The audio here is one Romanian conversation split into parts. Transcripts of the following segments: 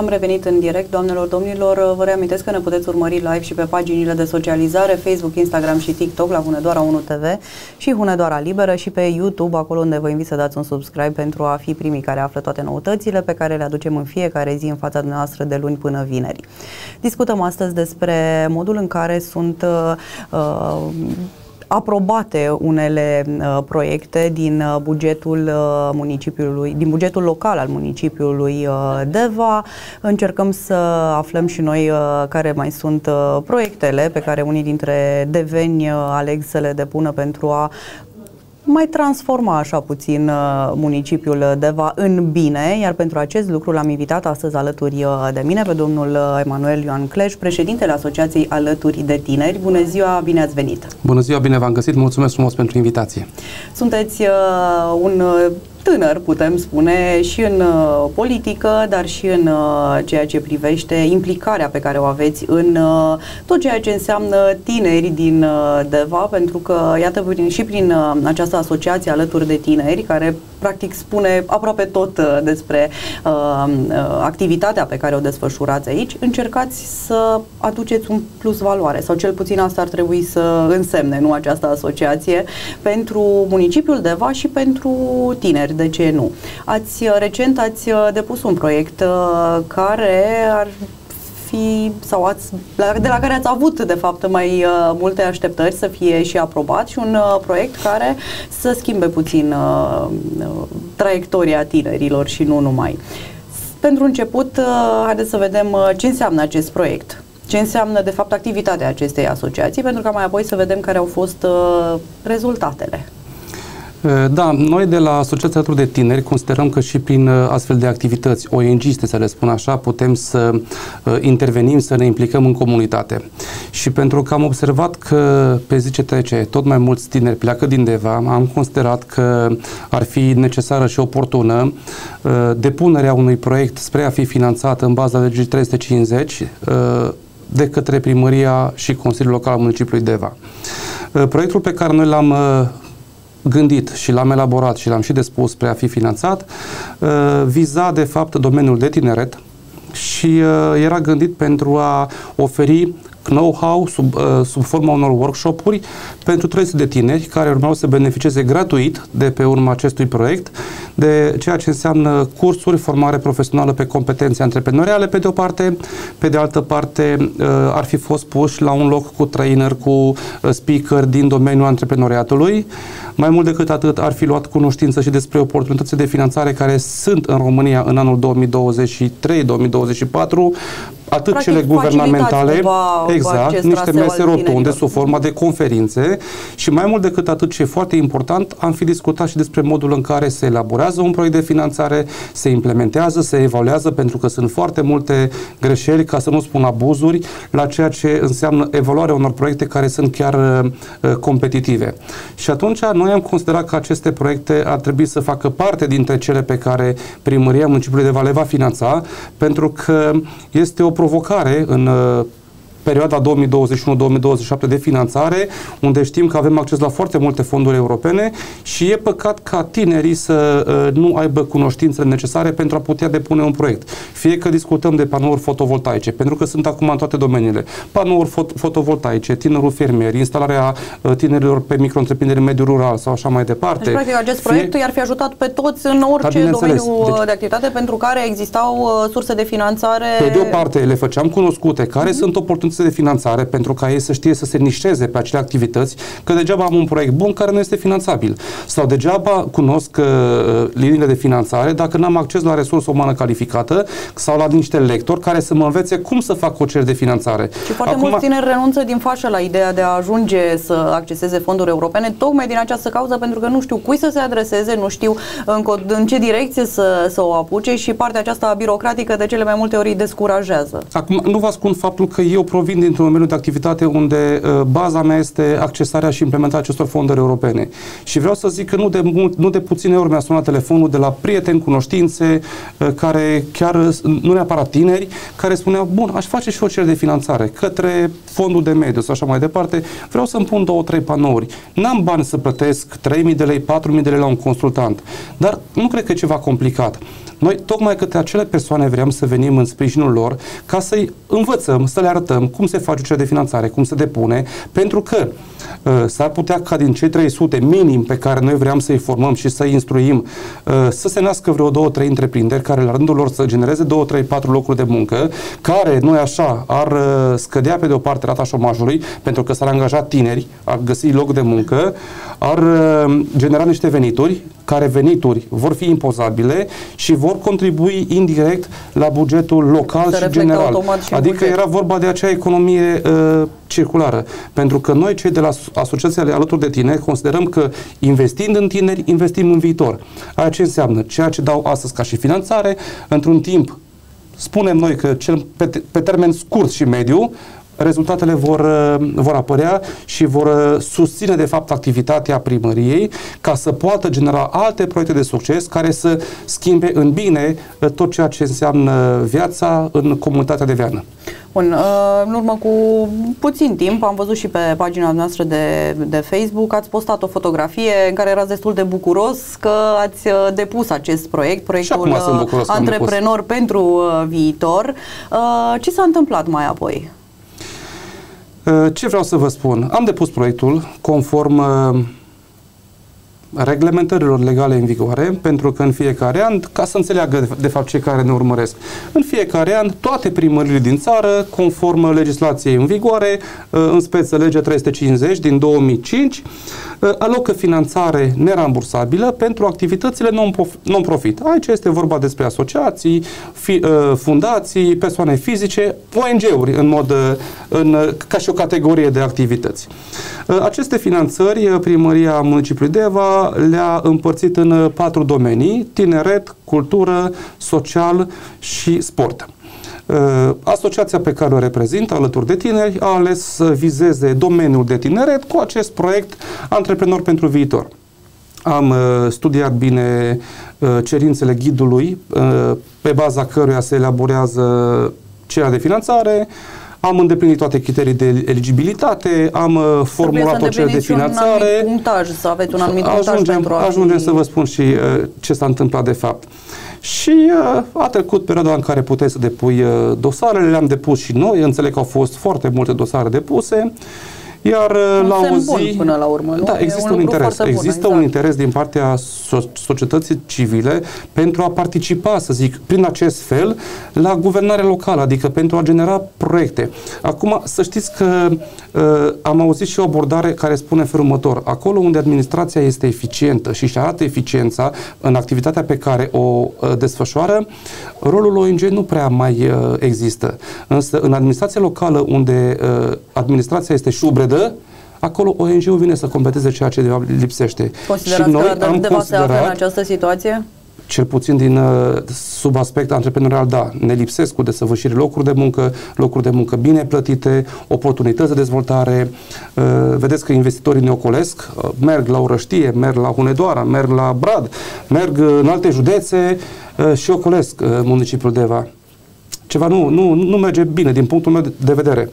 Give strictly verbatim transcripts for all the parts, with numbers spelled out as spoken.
am revenit în direct, doamnelor, domnilor. Vă reamintesc că ne puteți urmări live și pe paginile de socializare, Facebook, Instagram și TikTok la Hunedoara unu T V și Hunedoara Liberă și pe YouTube, acolo unde vă invit să dați un subscribe pentru a fi primii care află toate noutățile pe care le aducem în fiecare zi în fața noastră de luni până vineri. Discutăm astăzi despre modul în care sunt uh, uh, aprobate unele uh, proiecte din uh, bugetul uh, municipiului, din bugetul local al municipiului uh, Deva. Încercăm să aflăm și noi uh, care mai sunt uh, proiectele pe care unii dintre deveni uh, aleg să le depună pentru a mai transforma așa puțin uh, municipiul Deva în bine, iar pentru acest lucru l-am invitat astăzi alături uh, de mine pe domnul uh, Emanuel Ioan Cleș, președintele Asociației Alături de Tineri. Bună ziua, bine ați venit! Bună ziua, bine v-am găsit, mulțumesc frumos pentru invitație! Sunteți uh, un uh, tânăr, putem spune, și în uh, politică, dar și în uh, ceea ce privește implicarea pe care o aveți în uh, tot ceea ce înseamnă tineri din uh, Deva, pentru că, iată, și prin uh, această asociație Alături de Tineri, care practic spune aproape tot uh, despre uh, uh, activitatea pe care o desfășurați aici, încercați să aduceți un plus valoare, sau cel puțin asta ar trebui să însemne, nu, această asociație, pentru municipiul Deva și pentru tineri. De ce nu? Ați, recent ați depus un proiect uh, care ar fi, sau ați, de la care ați avut de fapt mai uh, multe așteptări să fie și aprobat, și un uh, proiect care să schimbe puțin uh, uh, traiectoria tinerilor și nu numai. Pentru început, uh, haideți să vedem uh, ce înseamnă acest proiect. Ce înseamnă de fapt activitatea acestei asociații, pentru că mai apoi să vedem care au fost uh, rezultatele. Da, noi de la Asociația Alături de Tineri considerăm că și prin astfel de activități O N G-iste, să le spun așa, putem să intervenim, să ne implicăm în comunitate. Și pentru că am observat că pe zi ce trece tot mai mulți tineri pleacă din Deva, am considerat că ar fi necesară și oportună depunerea unui proiect spre a fi finanțat în baza legii trei sute cincizeci de către Primăria și Consiliul Local al municipiului Deva. Proiectul pe care noi l-am gândit și l-am elaborat și l-am și despus spre a fi finanțat, viza de fapt domeniul de tineret și era gândit pentru a oferi know-how sub, sub forma unor workshop-uri pentru trei sute de tineri care urmau să beneficieze gratuit de pe urma acestui proiect de ceea ce înseamnă cursuri, formare profesională pe competențe antreprenoriale pe de o parte, pe de altă parte ar fi fost puși la un loc cu trainer, cu speaker din domeniul antreprenoriatului. Mai mult decât atât, ar fi luat cunoștință și despre oportunitățile de finanțare care sunt în România în anul două mii douăzeci și trei două mii douăzeci și patru, atât practic cele guvernamentale, exact, niște mese rotunde sub forma de conferințe și mai mult decât atât, ce e foarte important, am fi discutat și despre modul în care se elaborează un proiect de finanțare, se implementează, se evaluează, pentru că sunt foarte multe greșeli, ca să nu spun abuzuri, la ceea ce înseamnă evaluarea unor proiecte care sunt chiar uh, competitive. Și atunci noi am considerat că aceste proiecte ar trebui să facă parte dintre cele pe care Primăria Municipiului Deva le va finanța, pentru că este o provocare în uh, perioada două mii douăzeci și unu două mii douăzeci și șapte de finanțare, unde știm că avem acces la foarte multe fonduri europene și e păcat ca tinerii să uh, nu aibă cunoștințele necesare pentru a putea depune un proiect. Fie că discutăm de panouri fotovoltaice, pentru că sunt acum în toate domeniile, panouri fot fotovoltaice, tinerul fermier, instalarea uh, tinerilor pe micro-întreprinderi în mediul rural sau așa mai departe. Deci, practic, acest Fie... proiect i-ar fi ajutat pe toți în orice domeniu deci, de activitate pentru care existau uh, surse de finanțare. Pe de o parte le făceam cunoscute care mm-hmm. sunt oportunități de finanțare pentru ca ei să știe să se nișeze pe acele activități, că degeaba am un proiect bun care nu este finanțabil. Sau degeaba cunosc uh, liniile de finanțare dacă n-am acces la resursă umană calificată sau la niște lectori care să mă învețe cum să fac o cerere de finanțare. Și foarte Acum, mulți tineri renunță din fașă la ideea de a ajunge să acceseze fonduri europene, tocmai din această cauză, pentru că nu știu cui să se adreseze, nu știu în, în ce direcție să, să o apuce și partea aceasta birocratică de cele mai multe ori îi descurajează. Acum, nu vă ascund faptul că eu provin provin dintr-un mediu de activitate unde uh, baza mea este accesarea și implementarea acestor fonduri europene. Și vreau să zic că nu de, mult, nu de puține ori mi-a sunat telefonul de la prieteni, cunoștințe, uh, care chiar, nu neapărat tineri, care spuneau, bun, aș face și o cerere de finanțare către fondul de mediu sau așa mai departe, vreau să-mi pun două, trei panouri. N-am bani să plătesc trei mii de lei, patru mii de lei la un consultant, dar nu cred că e ceva complicat. Noi tocmai către acele persoane vrem să venim în sprijinul lor ca să-i învățăm, să le arătăm cum se face o cerere de finanțare, cum se depune, pentru că uh, s-ar putea ca din cei trei sute minim pe care noi vreau să-i formăm și să-i instruim, uh, să se nască vreo două, trei întreprinderi care la rândul lor să genereze două, trei, patru locuri de muncă, care noi așa ar uh, scădea pe de o parte rata șomajului, pentru că s-ar angaja tineri, ar găsi loc de muncă, ar uh, genera niște venituri, care venituri vor fi impozabile și vor contribui indirect la bugetul local să și general. Și adică buget. Era vorba de acea economie uh, circulară. Pentru că noi, cei de la asociațiile alături de tineri, considerăm că investind în tineri, investim în viitor. Aia ce înseamnă? Ceea ce dau astăzi ca și finanțare, într-un timp, spunem noi că cel, pe, pe termen scurt și mediu, rezultatele vor, vor apărea și vor susține, de fapt, activitatea primăriei ca să poată genera alte proiecte de succes care să schimbe în bine tot ceea ce înseamnă viața în comunitatea de Veană. Bun, în urmă cu puțin timp am văzut și pe pagina noastră de, de Facebook, ați postat o fotografie în care erați destul de bucuros că ați depus acest proiect, proiectul Antreprenor pentru Viitor. Ce s-a întâmplat mai apoi? Ce vreau să vă spun? Am depus proiectul conform reglementărilor legale în vigoare, pentru că în fiecare an, ca să înțeleagă de fapt cei care ne urmăresc, în fiecare an toate primările din țară, conform legislației în vigoare, în speță legea trei sute cincizeci din două mii cinci, alocă finanțare nerambursabilă pentru activitățile non-profit. Aici este vorba despre asociații, fundații, persoane fizice, O N G-uri în mod, în, ca și o categorie de activități. Aceste finanțări, Primăria Municipiului Deva le-a împărțit în patru domenii: tineret, cultură, social și sport. Asociația pe care o reprezint, alături de tineri, a ales să vizeze domeniul de tineret cu acest proiect Antreprenor pentru Viitor. Am uh, studiat bine uh, cerințele ghidului, uh, pe baza căruia se elaborează cererea de finanțare. Am îndeplinit toate criterii de eligibilitate, am uh, formulat o cerere de finanțare. Un punctaj, să aveți un anumit punctaj ajungem, pentru a ajungem fi... să vă spun și uh, ce s-a întâmplat de fapt. Și uh, a trecut perioada în care puteai să depui uh, dosarele, le-am depus și noi, înțeleg că au fost foarte multe dosare depuse, iar uh, la o zi... până la urmă, nu? Da, există un, un interes. Bun, există exact. un interes din partea so- societății civile pentru a participa, să zic, prin acest fel, la guvernarea locală, adică pentru a genera proiecte. Acum, să știți că uh, am auzit și o abordare care spune în felul următor: acolo unde administrația este eficientă și își arată eficiența în activitatea pe care o uh, desfășoară, rolul O N G nu prea mai uh, există. Însă, în administrația locală, unde uh, administrația este șubredă, acolo O N G-ul vine să completeze ceea ce de fapt lipsește. Considerați și noi că am Deva se află în considerat, această situație? cel puțin din sub aspect antreprenorial, da, ne lipsesc cu desăvârșire locuri de muncă, locuri de muncă bine plătite, oportunități de dezvoltare. Vedeți că investitorii ne ocolesc, merg la Orăștie, merg la Hunedoara, merg la Brad, merg în alte județe și ocolesc municipiul Deva. Ceva nu, nu, nu merge bine din punctul meu de vedere.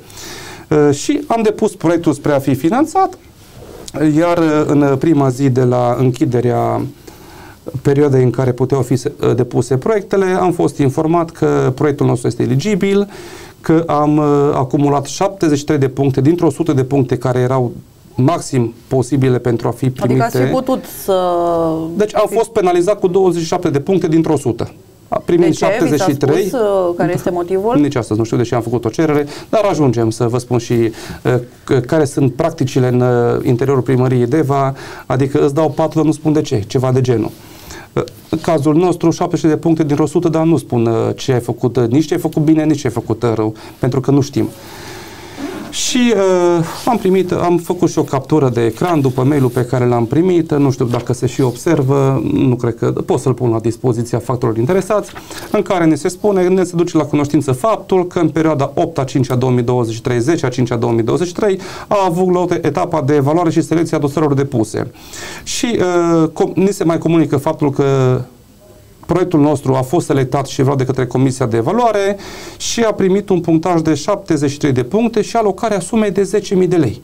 Și am depus proiectul spre a fi finanțat, iar în prima zi de la închiderea perioadei în care puteau fi depuse proiectele, am fost informat că proiectul nostru este eligibil, că am acumulat șaptezeci și trei de puncte dintr-o sută de puncte care erau maxim posibile pentru a fi primite. Adică ați fi putut să... Deci am fost penalizat cu douăzeci și șapte de puncte dintr-o sută. A primit de ce? șaptezeci și trei. Vi s-a spus care este motivul? Nici astăzi nu știu, deși am făcut o cerere, dar ajungem să vă spun și uh, care sunt practicile în uh, interiorul primăriei Deva, adică îți dau patru, dar nu spun de ce, ceva de genul. Uh, în cazul nostru, șaptezeci de puncte dintr-o sută, dar nu spun uh, ce ai făcut, uh, nici ce ai făcut bine, nici ce ai făcut uh, rău, pentru că nu știm. Și uh, am primit, am făcut și o captură de ecran după mail-ul pe care l-am primit, nu știu dacă se și observă, nu cred că pot să-l pun la dispoziția factorilor interesați, în care ne se spune, ne se duce la cunoștință faptul că în perioada opt a cincea două mii douăzeci și trei, zece a cincea două mii douăzeci și trei a avut loc etapa de evaluare și selecție a dosarelor depuse. Și uh, ni se mai comunică faptul că proiectul nostru a fost selectat și vreau de către Comisia de Evaluare și a primit un punctaj de șaptezeci și trei de puncte și alocarea sumei de zece mii de lei.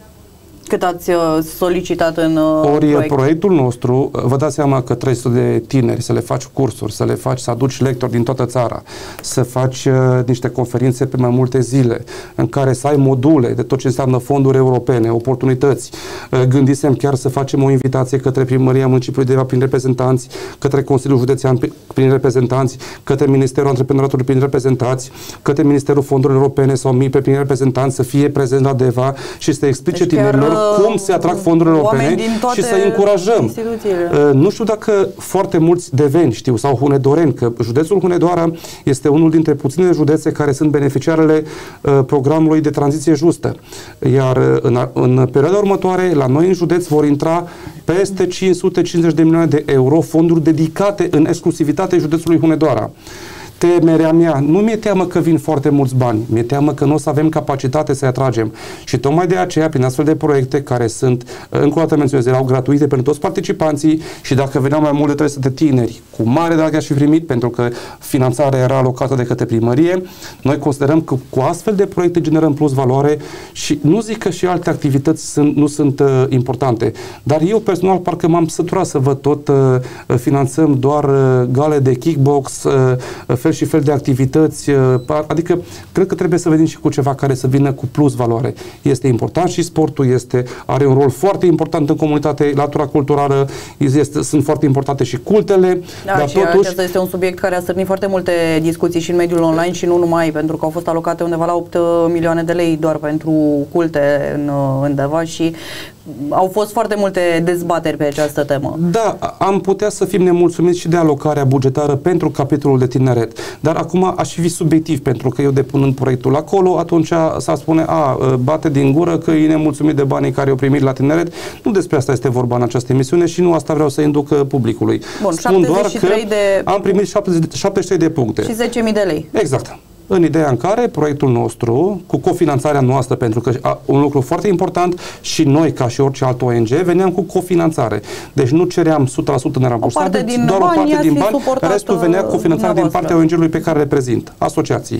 Cât ați solicitat în Ori proiect? Proiectul nostru, vă dați seama că trei sute de tineri, să le faci cursuri, să le faci, să aduci lectori din toată țara, să faci uh, niște conferințe pe mai multe zile, în care să ai module de tot ce înseamnă fonduri europene, oportunități. Uh, gândisem chiar să facem o invitație către Primăria Municipiului Deva prin reprezentanți, către Consiliul Județean prin reprezentanți, către Ministerul Antreprenoriatului prin reprezentanți, către Ministerul Fondurilor Europene sau M I P E prin reprezentanți, să fie prezent la Deva și să explice deci tinerilor cum se atrag fondurile europene și să încurajăm. Uh, nu știu dacă foarte mulți deveni știu sau hunedoreni, că județul Hunedoara este unul dintre puținele județe care sunt beneficiarele uh, programului de tranziție justă. Iar uh, în, în perioada următoare, la noi în județ vor intra peste cinci sute cincizeci de milioane de euro fonduri dedicate în exclusivitate județului Hunedoara. Temerea mea, nu mi-e teamă că vin foarte mulți bani, mi-e teamă că nu o să avem capacitate să-i atragem. Și tocmai de aceea, prin astfel de proiecte care sunt, încă o dată menționez, erau gratuite pentru toți participanții și dacă veneau mai mult de trei sute de tineri, cu mare drag aș fi primit, pentru că finanțarea era alocată de către primărie, noi considerăm că cu astfel de proiecte generăm plus valoare și nu zic că și alte activități sunt, nu sunt uh, importante, dar eu personal parcă m-am săturat să văd tot, uh, finanțăm doar uh, gale de kickbox, uh, fel și fel de activități, adică cred că trebuie să vedem și cu ceva care să vină cu plus valoare. Este important și sportul, este, are un rol foarte important în comunitate, latura culturală, este, sunt foarte importante și cultele, da, dar și totuși... acesta este un subiect care a stârnit foarte multe discuții și în mediul online și nu numai, pentru că au fost alocate undeva la opt milioane de lei doar pentru culte în, în Deva și au fost foarte multe dezbateri pe această temă. Da, am putea să fim nemulțumiți și de alocarea bugetară pentru capitolul de tineret, dar acum aș fi subiectiv, pentru că eu depunând proiectul acolo, atunci s-ar spune, a, bate din gură că e nemulțumit de banii care au primit la tineret. Nu despre asta este vorba în această emisiune și nu asta vreau să induc publicului. Bun, Spun doar că de... am primit șaptezeci și trei de puncte. Și zece mii de lei. Exact. În ideea în care proiectul nostru, cu cofinanțarea noastră, pentru că a, un lucru foarte important, și noi, ca și orice alt O N G, veneam cu cofinanțare. Deci nu ceream o sută la sută nerambursate, doar o parte din bani, restul venea cu finanțarea din partea O N G-ului pe care reprezint, asociații.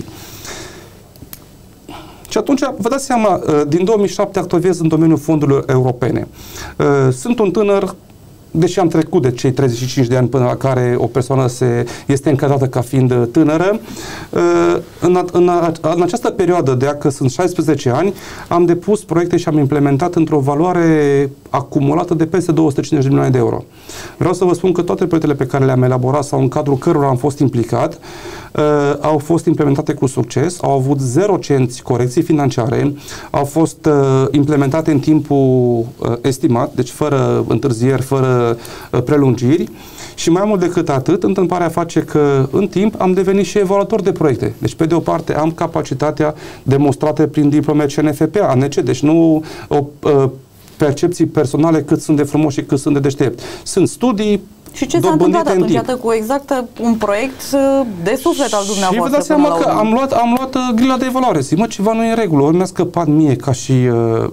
Și atunci, vă dați seama, din două mii șapte activez în domeniul fondurilor europene. Sunt un tânăr, deși am trecut de cei treizeci și cinci de ani până la care o persoană se, este încadrată ca fiind tânără, în, în, în această perioadă de că sunt șaisprezece ani, am depus proiecte și am implementat într-o valoare acumulată de peste două sute cincizeci de milioane de euro. Vreau să vă spun că toate proiectele pe care le-am elaborat sau în cadrul cărora am fost implicat, Uh, au fost implementate cu succes, au avut zero cenți corecții financiare, au fost uh, implementate în timpul uh, estimat, deci fără întârzieri, fără uh, prelungiri și mai mult decât atât, întâmplarea face că în timp am devenit și evaluator de proiecte. Deci pe de o parte am capacitatea demonstrată prin diplome C N F P, A N C, deci nu o uh, percepții personale cât sunt de frumoși și cât sunt de deștepți. Sunt studii. Și ce s-a întâmplat atunci? Iată, cu exact un proiect de suflet al dumneavoastră. Și vă dați seama că am luat, am luat uh, grila de evaluare. Zic, mă, ceva nu e în regulă. Ori mi-a scăpat mie ca și uh,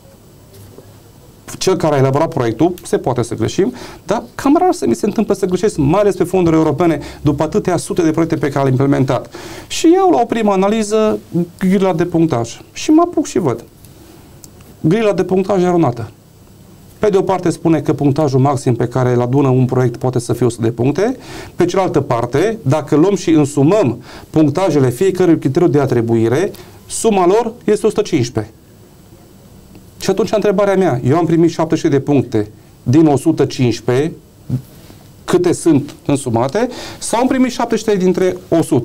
cel care a elaborat proiectul, se poate să greșim, dar cam rar să mi se întâmplă să greșesc, mai ales pe fonduri europene, după atâtea sute de proiecte pe care le-am implementat. Și iau la o primă analiză grila de punctaj. Și mă apuc și văd. Grila de punctaj eronată. Pe de o parte spune că punctajul maxim pe care îl adună un proiect poate să fie o sută de puncte, pe cealaltă parte, dacă luăm și însumăm punctajele fiecărui criteriu de atribuire, suma lor este o sută cincisprezece. Și atunci întrebarea mea, eu am primit șaptezeci de puncte din o sută cincisprezece, câte sunt însumate, sau am primit șaptezeci dintre o sută?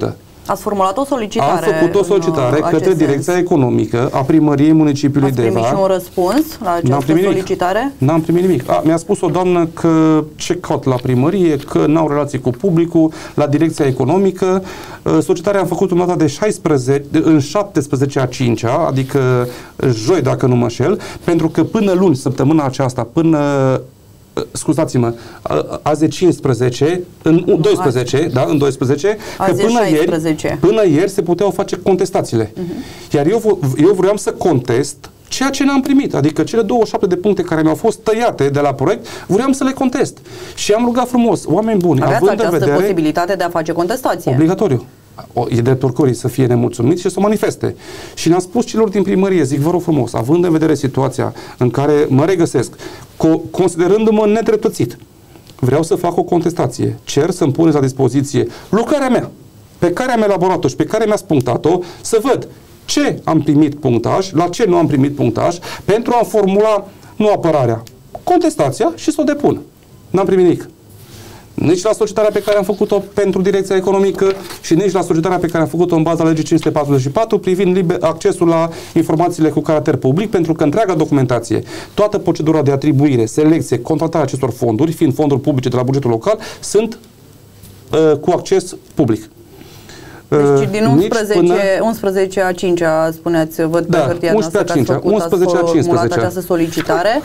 Ați formulat o solicitare. Am făcut o solicitare către Direcția sens. Economică a Primăriei Municipiului Deva. Ați primit și un răspuns la această solicitare? N-am primit nimic. A, mi-a spus o doamnă că ce caut la primărie, că n-au relații cu publicul, la Direcția Economică. Solicitarea am făcut în data de șaisprezece, în șaptesprezece a cincea, adică joi, dacă nu mă înșel, pentru că până luni, săptămâna aceasta, până scuzați-mă, azi e cincisprezece, în doisprezece, azi. da, în doisprezece, azi că până șaisprezece. ieri, până ieri se puteau face contestațiile. Uh-huh. Iar eu, eu vreau să contest ceea ce n-am primit, adică cele douăzeci și șapte de puncte care mi-au fost tăiate de la proiect, vreau să le contest. Și am rugat frumos, oameni buni, aveați având această în vedere, posibilitate de a face contestație. Obligatoriu. E dreptul oricărui să fie nemulțumit și să o manifeste. Și ne-am spus celor din primărie, zic, vă rog frumos, având în vedere situația în care mă regăsesc, co- considerându-mă nedreptățit, vreau să fac o contestație. Cer să-mi puneți la dispoziție lucrarea mea, pe care am elaborat-o și pe care mi-ați punctat-o, să văd ce am primit punctaj, la ce nu am primit punctaj, pentru a formula, nu apărarea, contestația și să o depun. N-am primit nimic. Nici la solicitarea pe care am făcut-o pentru Direcția Economică și nici la solicitarea pe care am făcut-o în baza legii cinci sute patruzeci și patru privind liber, accesul la informațiile cu caracter public, pentru că întreaga documentație, toată procedura de atribuire, selecție, contractarea acestor fonduri, fiind fonduri publice de la bugetul local, sunt uh, cu acces public. Deci din unsprezece, până... unsprezece a cincea, spuneați, văd da, pe hârtia noastră că ați făcut, unsprezece ați formulat această solicitare.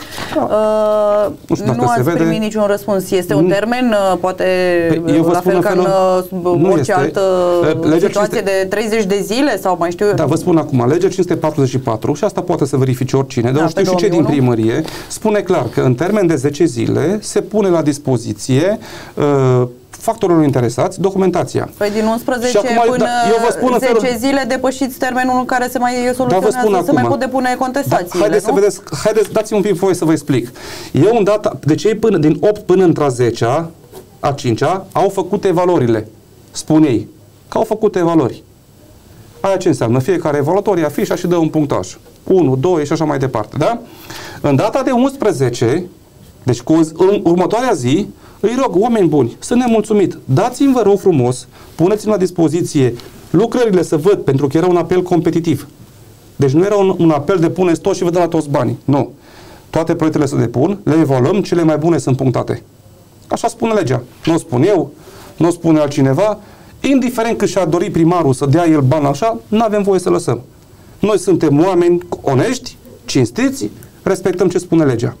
Da. Uh, nu, nu ați primit niciun răspuns. Este un termen, poate păi, la fel ca în orice este. altă legea situație cinci sute... de treizeci de zile sau mai știu eu. Da, vă spun acum, legea cinci sute patruzeci și patru, și asta poate să verifice oricine, dar da, știu și cei din primărie, spune clar că în termen de zece zile se pune la dispoziție uh, factorilor interesați, documentația. Păi din unsprezece acum, până da, eu vă spun zece felul... zile depășiți termenul în care se mai soluționează, da, se mai pot depune contestațiile, da, haideți nu? să vedeți, haideți, dați-mi un pic voie să vă explic. Eu în data, de cei până, din opt până între a zecea, a cincea, au făcut evaluările. Spun ei că au făcut evaluări. Aia ce înseamnă? Fiecare evaluator ia fișa și dă un punctaj. unu, doi și așa mai departe, da? În data de unsprezece, deci cu în următoarea zi, îi rog, oameni buni, să ne mulțumit. Dați-mi, vă rog frumos, puneți-mi la dispoziție lucrările să văd, pentru că era un apel competitiv. Deci nu era un, un apel de puneți tot și vă dă la toți banii. Nu. Toate proiectele se depun, le evaluăm, cele mai bune sunt punctate. Așa spune legea. Nu o spun eu, nu o spune altcineva. Indiferent că și-a dorit primarul să dea el bani așa, nu avem voie să lăsăm. Noi suntem oameni onești, cinstiți, respectăm ce spune legea.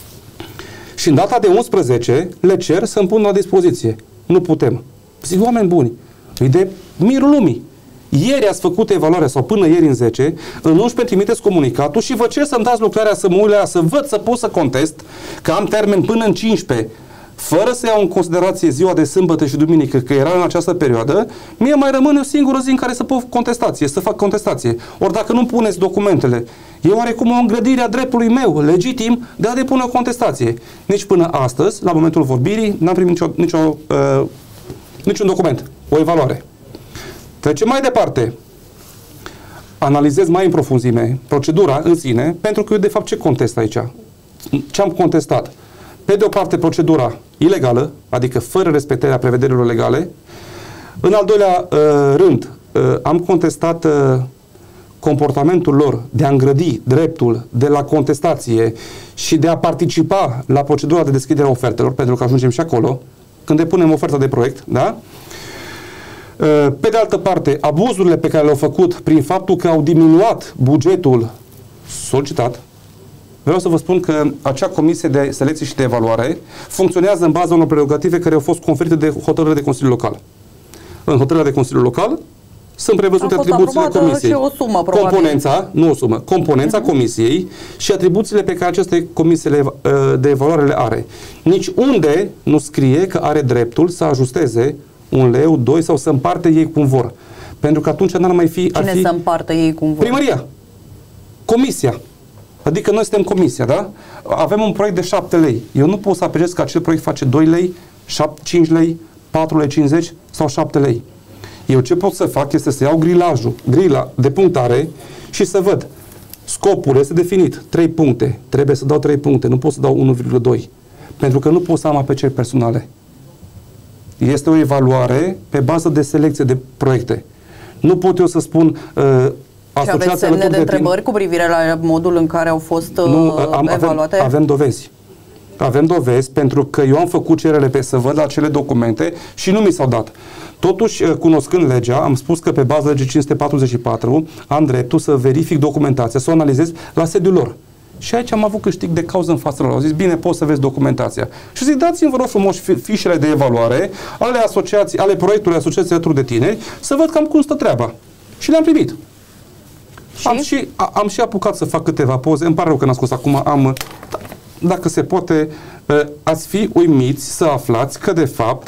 Și în data de unsprezece le cer să-mi pun la dispoziție. Nu putem. Zic, oameni buni, e de mirul lumii. Ieri ați făcut evaluarea, sau până ieri în zece, în unsprezece trimiteți comunicatul și vă cer să-mi dați lucrarea, să mă uit la ea, să văd, să pot să contest, că am termen până în cincisprezece, fără să iau în considerație ziua de sâmbătă și duminică, că era în această perioadă, mie mai rămâne o singură zi în care să pot contestație, să fac contestație. Ori dacă nu puneți documentele, e oarecum o îngrădire a dreptului meu, legitim, de a depune o contestație. Nici până astăzi, la momentul vorbirii, n-am primit nicio, nicio, uh, niciun document, o evaluare. Trecem mai departe. Analizez mai în profunzime procedura în sine, pentru că eu de fapt ce contest aici? Ce am contestat? Pe de o parte, procedura ilegală, adică fără respectarea prevederilor legale. În al doilea uh, rând, uh, am contestat uh, comportamentul lor de a îngrădi dreptul de la contestație și de a participa la procedura de deschidere a ofertelor, pentru că ajungem și acolo, când depunem oferta de proiect, da? Uh, pe de altă parte, abuzurile pe care le-au făcut prin faptul că au diminuat bugetul solicitat. Vreau să vă spun că acea comisie de selecție și de evaluare funcționează în baza unor prerogative care au fost conferite de hotărâre de Consiliul Local. În hotărârea de Consiliul Local sunt prevăzute atribuțiile comisiei. Și o sumă, probabil. Componența, nu o sumă, componența uh-huh. comisiei și atribuțiile pe care aceste comisii de evaluare le are. Nici unde nu scrie că are dreptul să ajusteze un leu, doi sau să împarte ei cum vor. Pentru că atunci n-ar mai fi... Cine fi să împartă ei cum vor? Primăria. Comisia. Adică noi suntem comisia, da? Avem un proiect de șapte lei. Eu nu pot să aprecez că acel proiect face doi lei, cinci lei, patru lei cincizeci sau șapte lei. Eu ce pot să fac este să iau grilajul, grila de punctare și să văd. Scopul este definit. trei puncte. Trebuie să dau trei puncte. Nu pot să dau unu virgulă doi. Pentru că nu pot să am apreceri personale. Este o evaluare pe bază de selecție de proiecte. Nu pot eu să spun uh, și aveți semne de întrebări cu privire la modul în care au fost uh, nu, am, evaluate? Avem, avem dovezi. Avem dovezi pentru că eu am făcut cerere pe să văd acele documente și nu mi s-au dat. Totuși, cunoscând legea, am spus că pe baza legii cinci sute patruzeci și patru am dreptul să verific documentația, să o analizez la sediul lor. Și aici am avut câștig de cauză în fața lor. Au zis, bine, poți să vezi documentația. Și zic, dați-mi, vă rog frumos, fișele de evaluare ale asociații, ale proiectului Asociației Alături de Tineri, să văd cam cum stă treaba. Și le-am primit. Și? Am, și, a, am și apucat să fac câteva poze. Îmi pare rău că n-am scos acum. Am, dacă se poate, ați fi uimiți să aflați că, de fapt,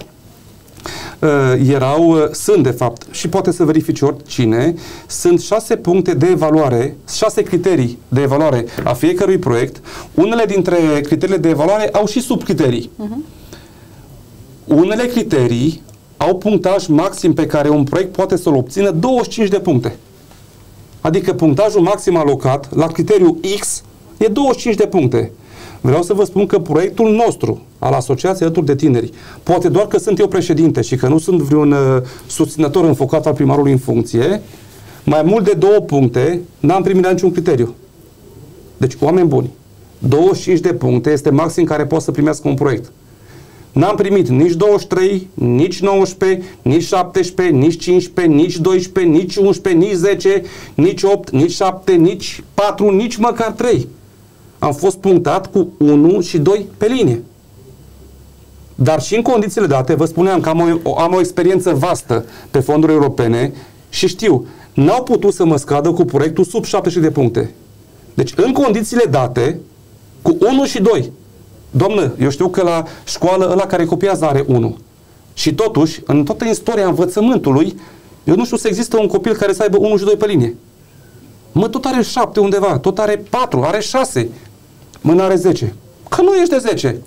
erau, sunt de fapt, și poate să verifice oricine, sunt șase puncte de evaluare, șase criterii de evaluare a fiecărui proiect. Unele dintre criteriile de evaluare au și subcriterii. Uh-huh. Unele criterii au punctaj maxim pe care un proiect poate să-l obțină douăzeci și cinci de puncte. Adică punctajul maxim alocat la criteriul X e douăzeci și cinci de puncte. Vreau să vă spun că proiectul nostru al Asociației Alături de Tineri, poate doar că sunt eu președinte și că nu sunt vreun uh, susținător înfocat al primarului în funcție, mai mult de două puncte n-am primit la niciun criteriu. Deci, oameni buni, douăzeci și cinci de puncte este maxim care poate să primească un proiect. N-am primit nici douăzeci și trei, nici nouăsprezece, nici șaptesprezece, nici cincisprezece, nici doisprezece, nici unsprezece, nici zece, nici opt, nici șapte, nici patru, nici măcar trei. Am fost punctat cu unu și doi pe linie. Dar și în condițiile date, vă spuneam că am o, am o experiență vastă pe fonduri europene și știu, n-au putut să mă scadă cu proiectul sub șaptezeci de puncte. Deci, în condițiile date, cu unu și doi. Doamnă, eu știu că la școală ăla care copiază are unu. Și totuși, în toată istoria învățământului, eu nu știu să există un copil care să aibă unu și doi pe linie. Mă, tot are șapte undeva, tot are patru, are șase. Mă, n-are zece. Că nu ești de zece.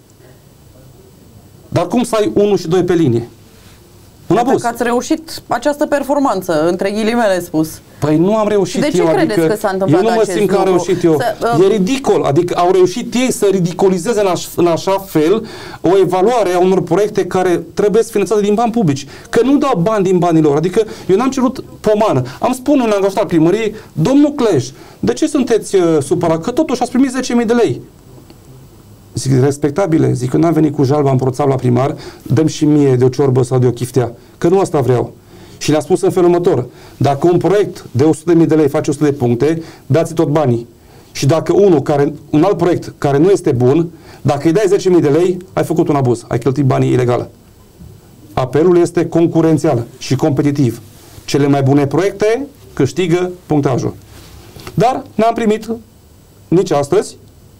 Dar cum să ai unu și doi pe linie? Un abuz. Că ați reușit această performanță, între ghilimele spus. Păi nu am reușit de ce eu, credeți adică că s-a întâmplat eu nu mă simt că am reușit eu. Să, uh, e ridicol, adică au reușit ei să ridicolizeze în, aș, în așa fel o evaluare a unor proiecte care trebuie finanțate din bani publici. Că nu dau bani din banii lor, adică eu n-am cerut pomană. Am spune un angajat al primăriei, domnul Cleș, de ce sunteți uh, supărat? Că totuși ați primit zece mii de lei. Zic, respectabile, zic că n-am venit cu jalba împroțat la primar, dăm și mie de o ciorbă sau de o chiftea, că nu asta vreau. Și le-a spus în felul următor, dacă un proiect de o sută de mii de lei face o sută de puncte, dați tot banii. Și dacă unul care, un alt proiect care nu este bun, dacă îi dai zece mii de lei, ai făcut un abuz, ai cheltuit banii ilegal. Apelul este concurențial și competitiv. Cele mai bune proiecte câștigă punctajul. Dar n-am primit nici astăzi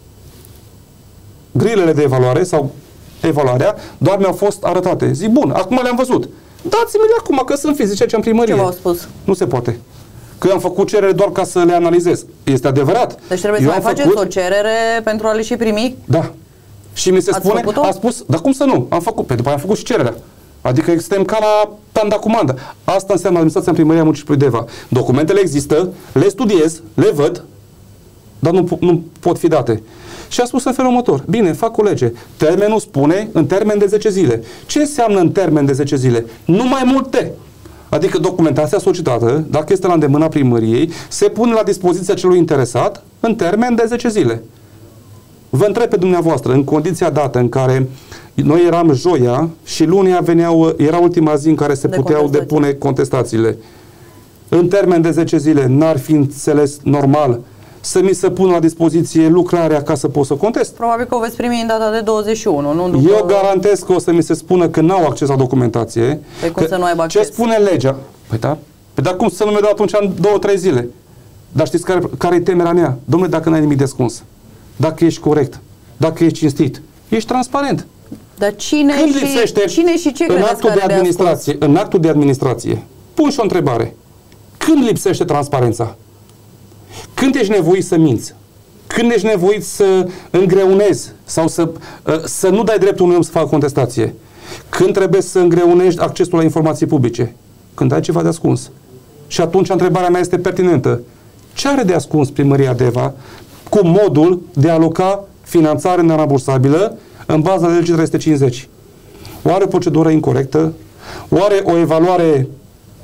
grilele de evaluare sau evaluarea, doar mi-au fost arătate. Zic, bun, acum le-am văzut. Dați-mi-le acum, că sunt fizice ce în primărie. Ce v-au spus? Nu se poate. Că eu am făcut cerere doar ca să le analizez. Este adevărat. Deci trebuie eu să mai faceți făcut... o cerere pentru a le și primi? Da. Și mi se Ați spune, a spus, dar cum să nu? Am făcut, pe după aia am făcut și cererea. Adică suntem ca la tanda comandă. Asta înseamnă administrația în primăria municipiului Deva. Documentele există, le studiez, le văd, dar nu, nu pot fi date. Și a spus în felul următor, bine, fac o lege. Termenul spune în termen de zece zile. Ce înseamnă în termen de zece zile? Nu mai multe. Adică documentația solicitată, dacă este la îndemâna primăriei, se pune la dispoziția celui interesat în termen de zece zile. Vă întreb pe dumneavoastră, în condiția dată în care noi eram joia și lunia veneau, era ultima zi în care se de puteau depune contestațiile. În termen de zece zile, n-ar fi înțeles normal să mi se pună la dispoziție lucrarea ca să pot să contest? Probabil că o veți primi în data de douăzeci și unu, nu? După... Eu garantez că o să mi se spună că n-au acces la documentație. Pe cum să nu aibă acces? Ce spune legea? Păi da. Păi dar cum să nu mi-o dau atunci în două, trei zile? Dar știți care, care e temerea mea? Dom'le, dacă n-ai nimic de ascuns, dacă ești corect, dacă ești cinstit, ești transparent. Dar cine, Când și, lipsește cine și ce în actul de administrație, în actul de administrație, pun și o întrebare. Când lipsește transparența? Când ești nevoit să minți? Când ești nevoit să îngreunezi sau să, să nu dai dreptul unui om să facă contestație? Când trebuie să îngreunești accesul la informații publice? Când ai ceva de ascuns. Și atunci întrebarea mea este pertinentă. Ce are de ascuns primăria Deva cu modul de a aloca finanțare nerambursabilă în baza legii trei sute cincizeci? Oare o procedură incorectă? Oare o evaluare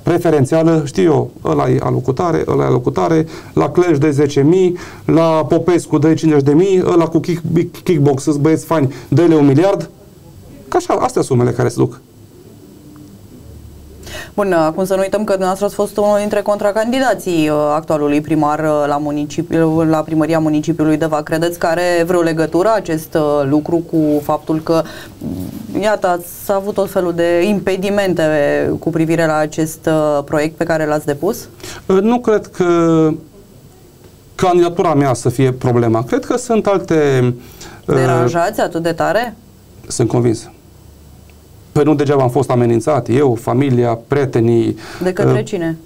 preferențială, știu eu, ăla e alocutare, ăla e alocutare, la Cluj de zece mii, la Popescu de cincizeci de mii, ăla cu kick, kickbox, îți băieți faini, dă-le un miliard. Ca așa, astea sunt sumele care se duc. Bun, acum să nu uităm că dumneavoastră ați fost unul dintre contracandidații actualului primar la, municipiu, la primăria municipiului Deva. Credeți că are vreo legătură acest lucru cu faptul că, iată, ați avut tot felul de impedimente cu privire la acest proiect pe care l-ați depus? Nu cred că candidatura mea să fie problema. Cred că sunt alte... Deranjați atât de tare? Sunt convins. Păi nu degeaba am fost amenințat, eu, familia, prietenii. De către uh, cine?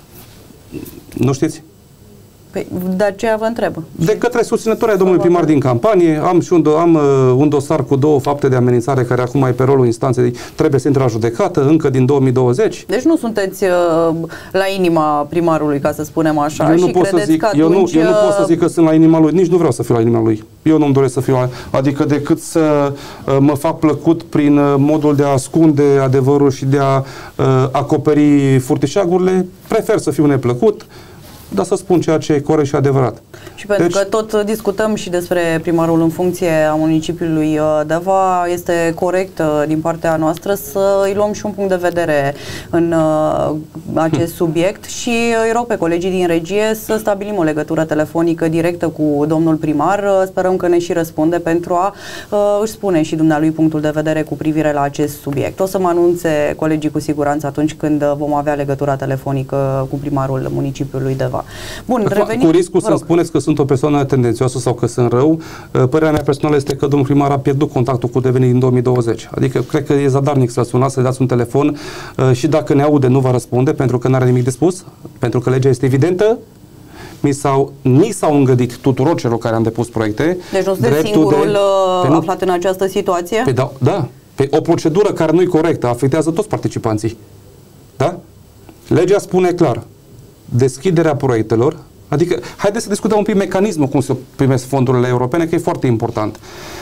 Nu știți? Păi, de aceea vă întreb. De către susținătorii ai domnului primar din campanie. Am și un, do am, uh, un dosar cu două fapte de amenințare care acum e pe rolul instanței, trebuie să intre la judecată încă din două mii douăzeci. Deci nu sunteți uh, la inima primarului, ca să spunem așa. Eu nu, și pot să zic, că atunci... eu, nu, eu nu pot să zic că sunt la inima lui, nici nu vreau să fiu la inima lui. Eu nu-mi doresc să fiu, adică decât să uh, mă fac plăcut prin uh, modul de a ascunde adevărul și de a uh, acoperi furtișagurile, prefer să fiu neplăcut, dar să spun ceea ce e corect și adevărat. Și pentru deci, că tot discutăm și despre primarul în funcție a municipiului Deva, este corect din partea noastră să îi luăm și un punct de vedere în uh, acest subiect și îi rog pe colegii din regie să stabilim o legătură telefonică directă cu domnul primar. Sperăm că ne și răspunde pentru a uh, își spune și dumnealui punctul de vedere cu privire la acest subiect. O să mă anunțe colegii cu siguranță atunci când vom avea legătura telefonică cu primarul municipiului Deva. Bun, revenim. Cu riscul să spuneți că sunt o persoană tendențioasă sau că sunt rău, părerea mea personală este că domnul primar a pierdut contactul cu devenit din două mii douăzeci. Adică cred că e zadarnic să sunați, să dați un telefon și dacă ne aude nu va răspunde pentru că nu are nimic de spus, pentru că legea este evidentă. Mi s-au, ni s-au îngădit tuturor celor care am depus proiecte. Deci nu sunteți singurul de, aflat în această situație? Pe da, da. Pe o procedură care nu e corectă afectează toți participanții. Da? Legea spune clar. Deschiderea proiectelor, adică haideți să discutăm un pic mecanismul cum se primesc fondurile europene, că e foarte important.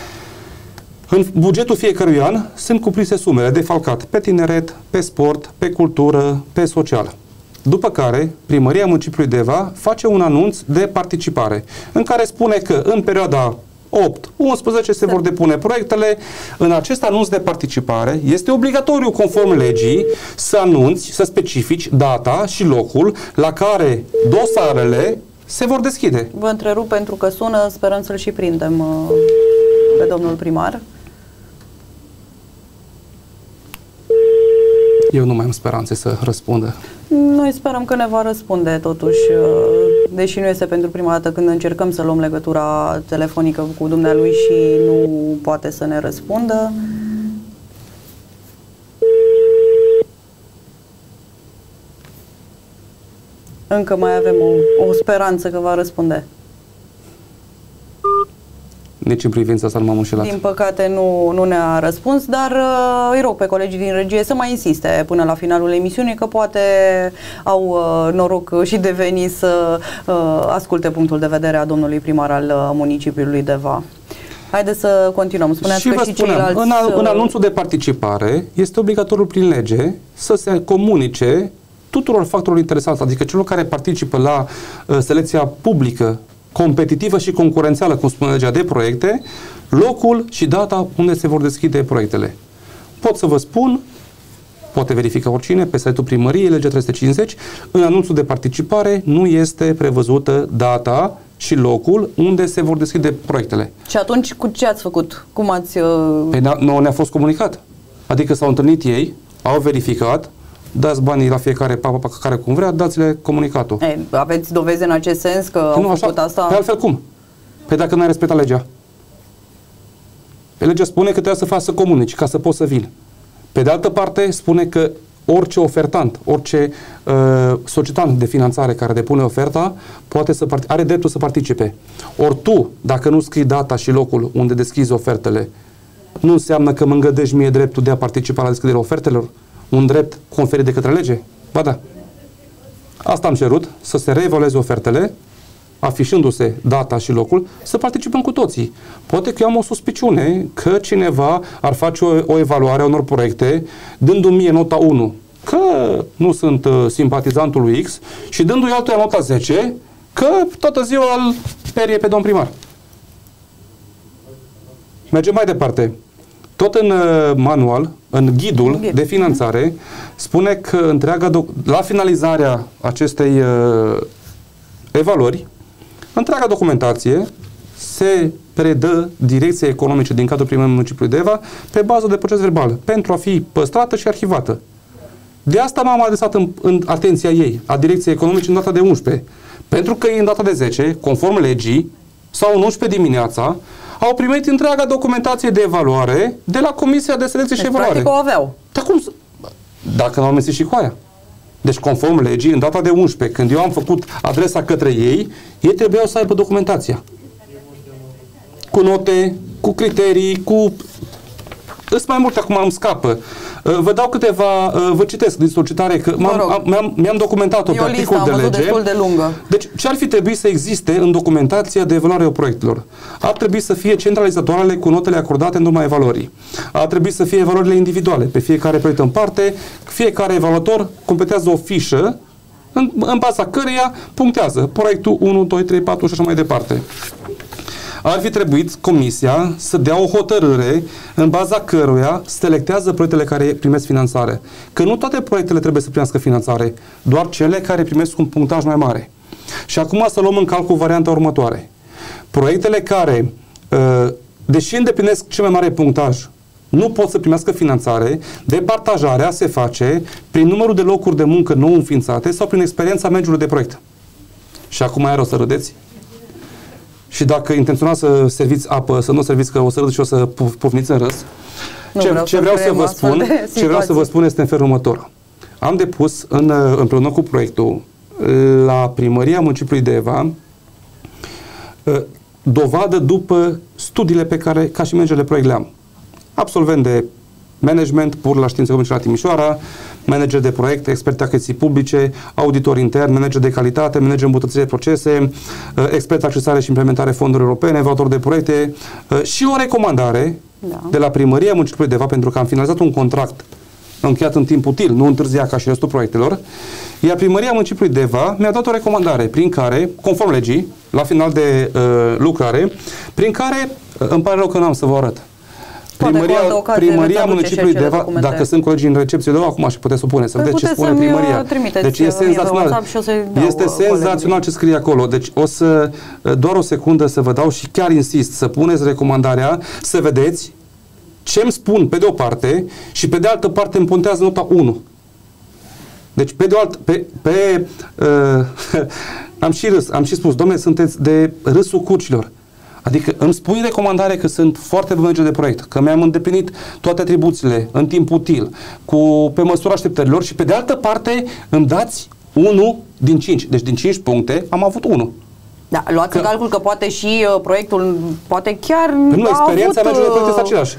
În bugetul fiecărui an sunt cuprinse sumele defalcat pe tineret, pe sport, pe cultură, pe social. După care, primăria municipiului Deva face un anunț de participare, în care spune că în perioada opt unsprezece se vor depune proiectele. În acest anunț de participare este obligatoriu, conform legii, să anunți, să specifici data și locul la care dosarele se vor deschide. Vă întrerup pentru că sună, sperăm să-l și prindem uh, pe domnul primar. Eu nu mai am speranțe să răspundă. Noi sperăm că ne va răspunde totuși, deși nu este pentru prima dată când încercăm să luăm legătura telefonică cu dumnealui și nu poate să ne răspundă. Încă mai avem o, o speranță că va răspunde. Nici în privința asta nu m-am înșelat. Din păcate nu, nu ne-a răspuns, dar uh, îi rog pe colegii din regie să mai insiste până la finalul emisiunii, că poate au uh, noroc și de veni să uh, asculte punctul de vedere a domnului primar al uh, municipiului Deva. Haideți să continuăm. Spuneați și că vă și spuneam, ceilalți... În, a, în anunțul de participare este obligatoriu prin lege să se comunice tuturor factorilor interesați, adică celor care participă la uh, selecția publică, competitivă și concurențială, cum spune legea, de proiecte, locul și data unde se vor deschide proiectele. Pot să vă spun, poate verifica oricine, pe site-ul primăriei, legea trei sute cincizeci, în anunțul de participare nu este prevăzută data și locul unde se vor deschide proiectele. Și atunci cu ce ați făcut? Cum ați... Uh... Păi nouă ne-a fost comunicat. Adică s-au întâlnit ei, au verificat, dați banii la fiecare papa care cum vrea, dați-le comunicatul. E, aveți dovezi în acest sens că nu, au așa, făcut asta? Pe altfel cum? Păi dacă n-ai respectat legea. Pe legea spune că trebuie să faci să comunici, ca să poți să vin. Pe de altă parte, spune că orice ofertant, orice uh, solicitant de finanțare care depune oferta, poate să are dreptul să participe. Ori tu, dacă nu scrii data și locul unde deschizi ofertele, nu înseamnă că mă îngădești mie dreptul de a participa la deschiderea ofertelor? Un drept conferit de către lege? Ba da. Asta am cerut, să se reevalueze ofertele, afișându-se data și locul, să participăm cu toții. Poate că eu am o suspiciune că cineva ar face o, o evaluare a unor proiecte, dându-mi mie nota unu. că nu sunt uh, simpatizantul lui X și dându-i altuia nota zece, că toată ziua îl perie pe domn primar. Mergem mai departe. Tot în uh, manual, în ghidul de finanțare, spune că întreaga la finalizarea acestei uh, evaluări, întreaga documentație se predă direcției economice din cadrul primăriei municipiului Deva pe bază de proces verbal, pentru a fi păstrată și arhivată. De asta m-am adresat în, în atenția ei, a direcției economice, în data de unsprezece. Pentru că ei, în data de zece, conform legii, sau în unsprezece dimineața, au primit întreaga documentație de evaluare de la Comisia de Selecție deci, și Evaluare. Practic o aveau. Dar cum să... Dacă n-au amestec și cu aia. Deci, conform legii, în data de unsprezece, când eu am făcut adresa către ei, ei trebuiau să aibă documentația. Cu note, cu criterii, cu... Sunt mai multe, acum îmi scapă. Vă dau câteva, vă citesc din solicitare, că mi-am, mi-am documentat-o pe articol de lege. Destul de lungă. Deci, ce ar fi trebuit să existe în documentația de evaluare a proiectelor? Ar trebui să fie centralizatoarele cu notele acordate în urma evaluării. Ar trebui să fie evaluările individuale, pe fiecare proiect în parte, fiecare evaluator completează o fișă în, în baza căreia punctează proiectul unu, doi, trei, patru și așa mai departe. Ar fi trebuit Comisia să dea o hotărâre în baza căruia selectează proiectele care primesc finanțare. Că nu toate proiectele trebuie să primească finanțare, doar cele care primesc un punctaj mai mare. Și acum să luăm în calcul varianta următoare. Proiectele care, deși îndeplinesc cel mai mare punctaj, nu pot să primească finanțare, departajarea se face prin numărul de locuri de muncă nou înființate sau prin experiența managerului de proiect. Și acum iar o să râdeți? Și dacă intenționați să serviți apă, să nu serviți, că o să râd și o să pufniți în râs, ce, vreau, ce, vreau să vă spun, ce vreau să vă spun este în felul următor. Am depus în, împreună cu proiectul la Primăria Municipiului Deva dovadă după studiile pe care, ca și manager de proiect, le-am. Absolvent de management pur la științe economice la Timișoara, manager de proiect, expert achiziții publice, auditor intern, manager de calitate, manager îmbunătățire de procese, expert accesare și implementare fonduri europene, evaluator de proiecte și o recomandare da. de la Primăria Municipiului Deva, pentru că am finalizat un contract încheiat în timp util, nu întârzia ca și restul proiectelor, iar Primăria Municipiului Deva mi-a dat o recomandare prin care, conform legii, la final de uh, lucrare, prin care, uh, îmi pare rău că n-am să vă arăt, Primăria, primăria Municipiului Deva, documente. Dacă sunt colegii în recepție de acum și puteți supune, să vedeți ce spune Primăria. Deci este senzațional. Este senzațional ce scrie acolo. Deci o să, doar o secundă să vă dau și chiar insist să puneți recomandarea, să vedeți ce îmi spun pe de o parte și pe de altă parte îmi puntează nota unu. Deci pe de o altă, pe, pe uh, am și râs, am și spus, dom'le, sunteți de râsul curcilor. Adică îmi spui recomandare că sunt foarte bun manager de proiect, că mi-am îndeplinit toate atribuțiile în timp util, cu, pe măsura așteptărilor și pe de altă parte îmi dați unu din cinci. Deci din cinci puncte am avut unu. Da, luați că, în calcul că poate și uh, proiectul, poate chiar nu, experiența avut, managerului de proiect este uh... aceeași.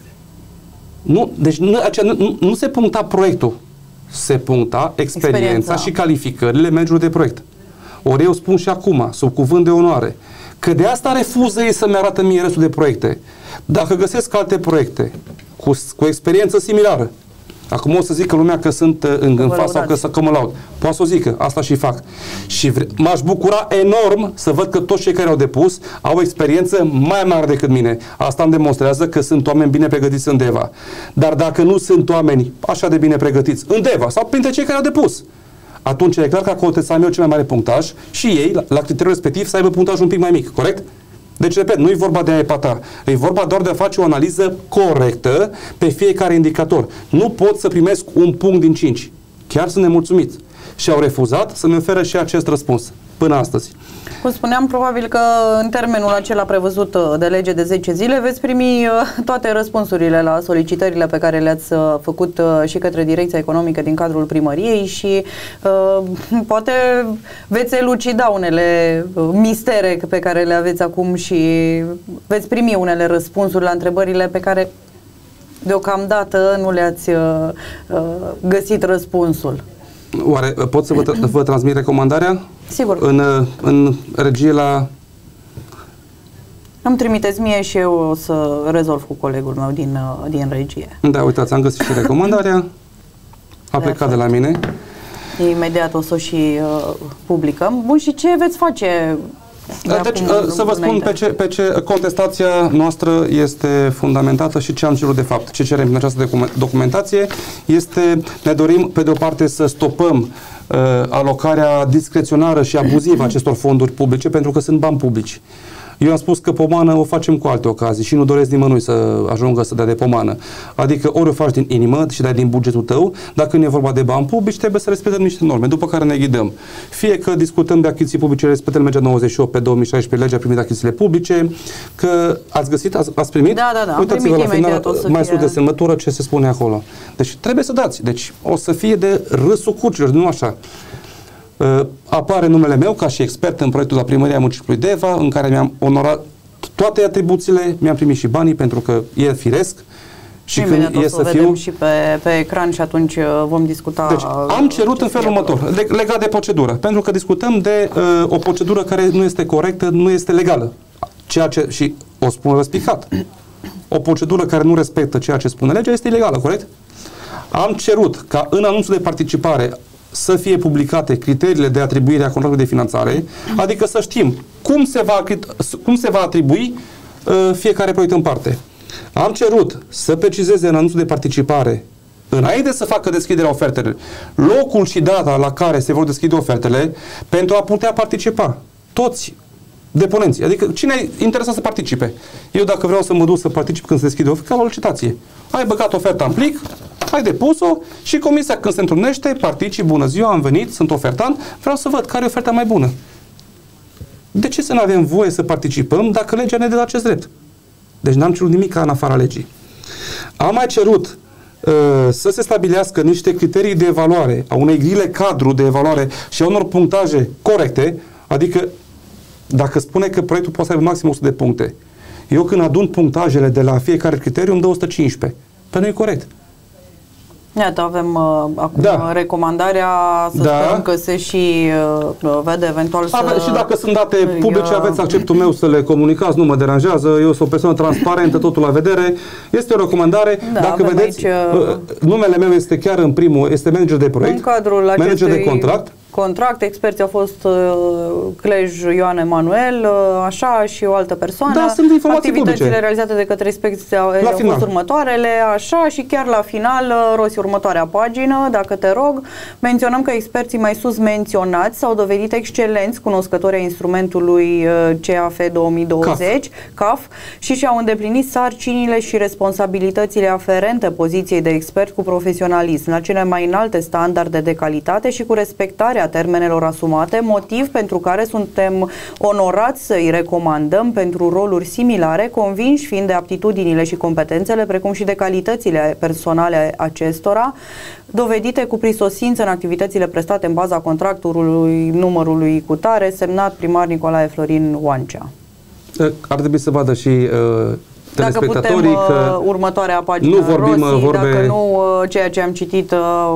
Nu, deci nu, acea, nu, nu se puncta proiectul, se puncta experiența, experiența. și calificările managerului de proiect. Ori eu spun și acum, sub cuvânt de onoare, că de asta refuză ei să-mi arată mie restul de proiecte. Dacă găsesc alte proiecte cu, cu experiență similară, acum o să zică lumea că sunt în, în fața sau că, că mă laud. Poate să o zică, asta și fac. Și m-aș bucura enorm să văd că toți cei care au depus au experiență mai mare decât mine. Asta îmi demonstrează că sunt oameni bine pregătiți în Deva. Dar dacă nu sunt oameni așa de bine pregătiți în Deva sau printre cei care au depus, atunci e clar că acolo să am eu cel mai mare punctaj și ei, la, la criteriul respectiv, să aibă punctaj un pic mai mic, corect? Deci, repet, nu e vorba de a epata, e vorba doar de a face o analiză corectă pe fiecare indicator. Nu pot să primesc un punct din cinci. Chiar sunt nemulțumiți. Și au refuzat să-mi oferă și acest răspuns până astăzi. Cum spuneam, probabil că în termenul acela prevăzut de lege de zece zile veți primi toate răspunsurile la solicitările pe care le-ați făcut și către Direcția Economică din cadrul primăriei și uh, poate veți elucida unele mistere pe care le aveți acum și veți primi unele răspunsuri la întrebările pe care deocamdată nu le-ați uh, găsit răspunsul. Oare pot să vă, vă transmit recomandarea? Sigur. În, în regie la... Îmi trimiteți mie și eu o să rezolv cu colegul meu din, din regie. Da, uitați, am găsit și recomandarea. a plecat de la mine. Imediat o să o și uh, publicăm. Bun, și ce veți face? De deci, să vă spun pe ce, pe ce contestația noastră este fundamentată și ce am cerut de fapt. Ce cerem în această documentație este, ne dorim pe de o parte să stopăm uh, alocarea discreționară și abuzivă a acestor fonduri publice, pentru că sunt bani publici. Eu am spus că pomană o facem cu alte ocazii și nu doresc nimănui să ajungă să dea de pomană. Adică ori o faci din inimă și dai din bugetul tău, dacă nu e vorba de bani publici, trebuie să respectăm niște norme, după care ne ghidăm. Fie că discutăm de achiziții publice, respectăm legea nouăzeci și opt pe două mii șaisprezece, legea privind achizițiile publice, că ați găsit, ați, ați primit? Da, da, da. Uitați-vă la final, mai sus de semnătură ce se spune acolo. Deci trebuie să dați. Deci o să fie de râsul curcilor, nu așa. Uh, apare numele meu ca și expert în proiectul la Primăria Municipiului Deva, în care mi-am onorat toate atribuțiile, mi-am primit și banii, pentru că e firesc. Și imediat când o e să, să vedem fiu... și pe, pe ecran și atunci vom discuta... Deci, am cerut în felul următor, legat de procedură, pentru că discutăm de uh, o procedură care nu este corectă, nu este legală. Ceea ce, și o spun răspicat, o procedură care nu respectă ceea ce spune legea este ilegală, corect? Am cerut ca în anunțul de participare să fie publicate criteriile de atribuire a contractului de finanțare, adică să știm cum se va, cum se va atribui uh, fiecare proiect în parte. Am cerut să precizeze în anunțul de participare, înainte să facă deschiderea ofertelor, locul și data la care se vor deschide ofertele pentru a putea participa. Toți deponenții. Adică cine e interesat să participe? Eu dacă vreau să mă duc să particip când se deschide oferta, ca la licitație. Ai băgat oferta în plic, ai depus-o și comisia când se întrunește, particip, bună ziua, am venit, sunt ofertant, vreau să văd care e oferta mai bună. De ce să nu avem voie să participăm dacă legea ne dă acest drept? Deci n-am cerut nimic în afara legii. Am mai cerut uh, să se stabilească niște criterii de evaluare, a unei grile cadru de evaluare și a unor punctaje corecte, adică dacă spune că proiectul poate să aibă maxim o sută de puncte, eu când adun punctajele de la fiecare criteriu îmi dă o sută cincisprezece. Păi nu e corect. Iată, avem uh, acum da. recomandarea, să da. sperăm că se și uh, vede eventual să... Ave, și dacă sunt date publice, aveți acceptul meu să le comunicați, nu mă deranjează, eu sunt o persoană transparentă, totul la vedere. Este o recomandare, da, dacă vedeți, aici, uh, numele meu este chiar în primul, este manager de proiect, în cadrul manager de contract. contract, experții au fost uh, Clej Ioan Emanuel, uh, așa, și o altă persoană. Da, sunt informații Activitățile publice. realizate de către inspecția au final. fost următoarele, așa, și chiar la final, uh, Rosi, următoarea pagină, dacă te rog, menționăm că experții mai sus menționați s-au dovedit excelenți, cunoscători ai instrumentului uh, C A F două mii douăzeci, C A F, și și-au îndeplinit sarcinile și responsabilitățile aferente poziției de expert cu profesionalism, la cele mai înalte standarde de calitate și cu respectarea termenelor asumate, motiv pentru care suntem onorați să îi recomandăm pentru roluri similare, convinși fiind de aptitudinile și competențele, precum și de calitățile personale acestora, dovedite cu prisosință în activitățile prestate în baza contractului numărului cutare, semnat primar Nicolae Florin Oancea. Ar trebui să vadă și uh, dacă putem, că următoarea pagină, nu vorbim Rosi, vorbe... dacă nu, ceea ce am citit,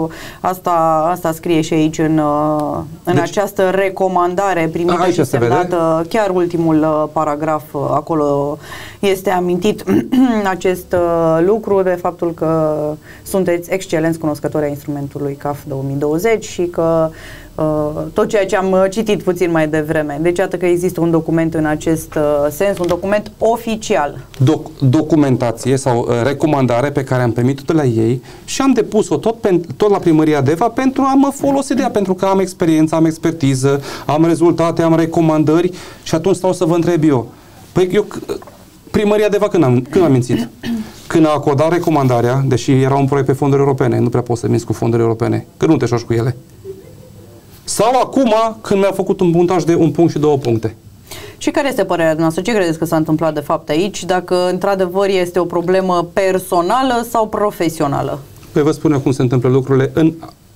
asta, asta scrie și aici în, în deci, această recomandare primită și semnată, chiar ultimul paragraf, acolo este amintit acest lucru, de faptul că sunteți excelenți cunoscători ai instrumentului C A F două mii douăzeci și că Uh, tot ceea ce am citit puțin mai devreme. Deci iată că există un document în acest uh, sens, un document oficial. Doc documentație sau uh, recomandare pe care am primit-o de la ei și am depus-o tot, tot la Primăria Deva pentru a mă folosi de ea, pentru că am experiență, am expertiză, am rezultate, am recomandări și atunci stau să vă întreb eu. Păi eu, Primăria Deva când am, când am mințit? Când a acordat recomandarea, deși era un proiect pe fonduri europene, nu prea pot să minți cu fonduri europene, că nu te joci cu ele. Sau acum, când mi-a făcut un punctaj de un punct și două puncte. Și care este părerea noastră? Ce credeți că s-a întâmplat de fapt aici? Dacă într-adevăr este o problemă personală sau profesională? Păi vă spun eu cum se întâmplă lucrurile. În,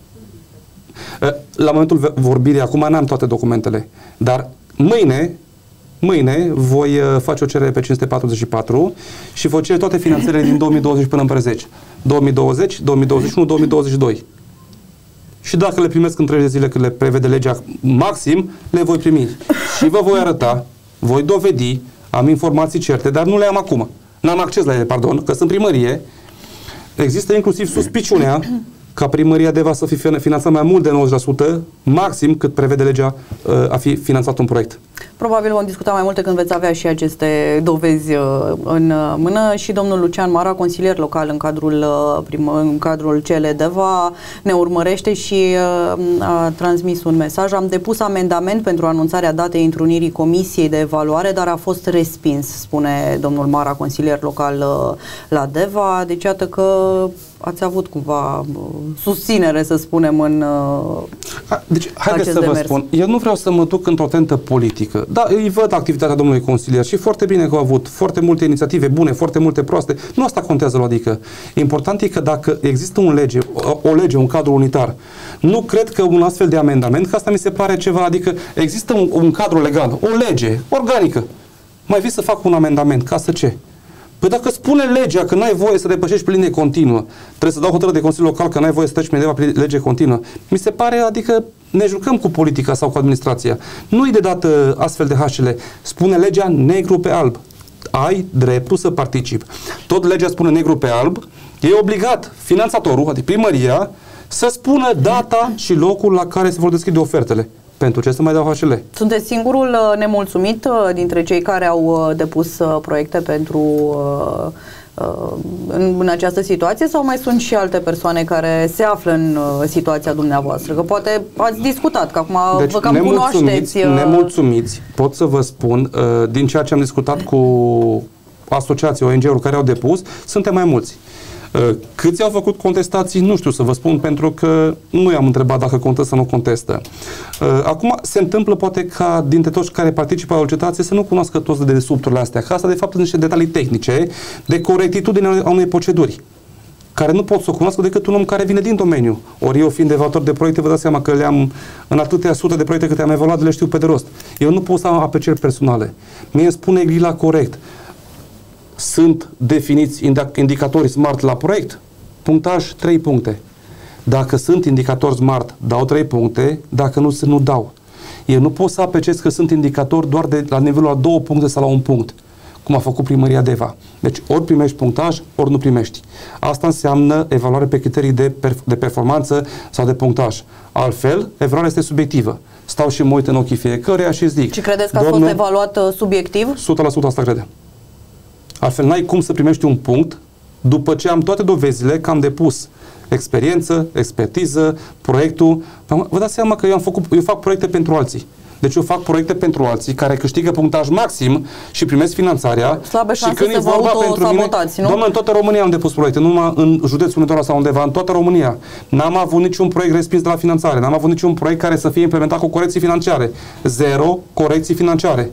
la momentul vorbirii, acum n-am toate documentele, dar mâine, mâine voi face o cerere pe cinci sute patruzeci și patru și voi cere toate finanțele din două mii douăzeci până în prezent. două mii douăzeci, două mii douăzeci și unu, două mii douăzeci și doi. Și dacă le primesc în treizeci de zile, când le prevede legea maxim, le voi primi. Și vă voi arăta, voi dovedi, am informații certe, dar nu le am acum. N-am acces la ele, pardon, că sunt primărie. Există inclusiv suspiciunea ca primăria Deva să fie finanțat mai mult de nouăzeci la sută, maxim cât prevede legea a fi finanțat un proiect. Probabil vom discuta mai multe când veți avea și aceste dovezi în mână. Și domnul Lucian Mara, consilier local în cadrul, în cadrul C L Deva, ne urmărește și a transmis un mesaj. Am depus amendament pentru anunțarea datei întrunirii Comisiei de Evaluare, dar a fost respins, spune domnul Mara, consilier local la Deva. Deci iată că ați avut cumva susținere, să spunem, în Deci, haideți să vă demers. spun, eu nu vreau să mă duc într-o tentă politică. Da, îi văd activitatea domnului consilier și foarte bine că au avut foarte multe inițiative bune, foarte multe proaste. Nu asta contează, adică. Important e că dacă există un lege, o, o lege, un cadru unitar, nu cred că un astfel de amendament, că asta mi se pare ceva, adică există un, un cadru legal, o lege organică. Mai vii să fac un amendament, ca să ce? Păi dacă spune legea că n-ai voie să depășești pe linie continuă, trebuie să dau hotărâre de Consiliul Local că n-ai voie să treci pe pe lege continuă, mi se pare, adică ne jucăm cu politica sau cu administrația. Nu-i de dată astfel de hașele. Spune legea negru pe alb. Ai dreptul să participi. Tot legea spune negru pe alb, e obligat finanțatorul, adică primăria, să spună data și locul la care se vor deschide ofertele. Pentru ce să mai dau H L? Sunteți singurul nemulțumit dintre cei care au depus proiecte pentru în, în această situație, sau mai sunt și alte persoane care se află în situația dumneavoastră? Că poate ați discutat, că acum deci, vă cam nemulțumiți, cunoașteți. Nemulțumiți, pot să vă spun, din ceea ce am discutat cu asociații, O N G-uri care au depus, suntem mai mulți. Câți au făcut contestații, nu știu să vă spun, pentru că nu i-am întrebat dacă contestă sau nu contestă. Acum se întâmplă poate ca dintre toți care participă la licitație să nu cunoască toți de desubturile astea, că asta de fapt sunt niște detalii tehnice de corectitudine a unei proceduri, care nu pot să o cunoască decât un om care vine din domeniu. Ori eu, fiind evaluator de proiecte, vă dați seama că le-am în atâtea sute de proiecte câte am evaluat, le știu pe de rost. Eu nu pot să am aprecieri personale. Mie îmi spune grila corect. Sunt definiți indicatori SMART la proiect? Punctaj trei puncte. Dacă sunt indicatori SMART, dau trei puncte, dacă nu sunt, nu dau. Eu nu pot să apreciez că sunt indicatori doar de la nivelul a două puncte sau la un punct, cum a făcut primăria Deva. Deci ori primești punctaj, ori nu primești. Asta înseamnă evaluare pe criterii de, perf- de performanță sau de punctaj. Altfel, evaluarea este subiectivă. Stau și mă uit în ochii fiecăruia și zic... Și credeți că a fost evaluat uh, subiectiv? o sută la sută asta crede. Altfel, n-ai cum să primești un punct după ce am toate dovezile că am depus experiență, expertiză, proiectul. Vă dați seama că eu, am făcut, eu fac proiecte pentru alții. Deci eu fac proiecte pentru alții care câștigă punctaj maxim și primesc finanțarea. Slabe și când e vorba pentru mine, nu? Doamne, în toată România am depus proiecte, nu numai în județul Hunedoara sau undeva, în toată România. N-am avut niciun proiect respins de la finanțare, n-am avut niciun proiect care să fie implementat cu corecții financiare. Zero corecții financiare.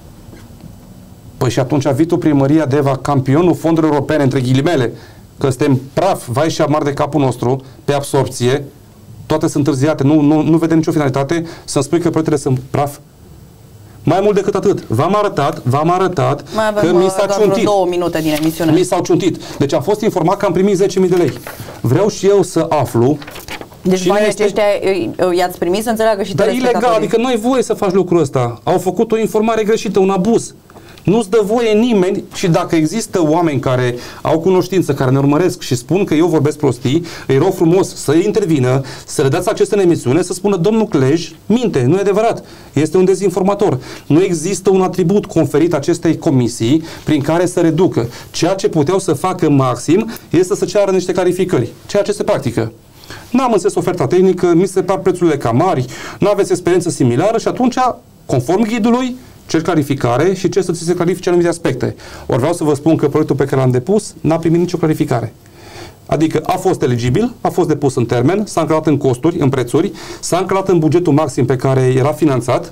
Păi și atunci a vii tu primăria Deva, campionul fondurilor europene, între ghilimele, că suntem praf, vai și amar de capul nostru, pe absorpție, toate sunt întârziate, nu, nu, nu vedem nicio finalitate, să-mi spui că proiectele sunt praf. Mai mult decât atât, v-am arătat, v-am arătat că mi s-a ciuntit. două minute din emisiune. Mi s-au ciuntit. Deci am fost informat că am primit zece mii de lei. Vreau și eu să aflu. Deci banii este... aceștia i-ați primit să înțeleagă și Dar ilegal, adică nu ai voie să faci lucrul ăsta. Au făcut o informare greșită, un abuz. Nu-ți dă voie nimeni și dacă există oameni care au cunoștință, care ne urmăresc și spun că eu vorbesc prostii, îi rog frumos să intervină, să le dați acces în emisiune, să spună domnul Clej, minte, nu e adevărat, este un dezinformator. Nu există un atribut conferit acestei comisii prin care să reducă. Ceea ce puteau să facă maxim este să ceară niște clarificări, ceea ce se practică. N-am înțeles oferta tehnică, mi se par prețurile cam mari, nu aveți experiență similară și atunci, conform ghidului, cer clarificare și cer să ți se clarifice anumite aspecte. Ori vreau să vă spun că proiectul pe care l-am depus n-a primit nicio clarificare. Adică a fost eligibil, a fost depus în termen, s-a încălat în costuri, în prețuri, s-a încălat în bugetul maxim pe care era finanțat,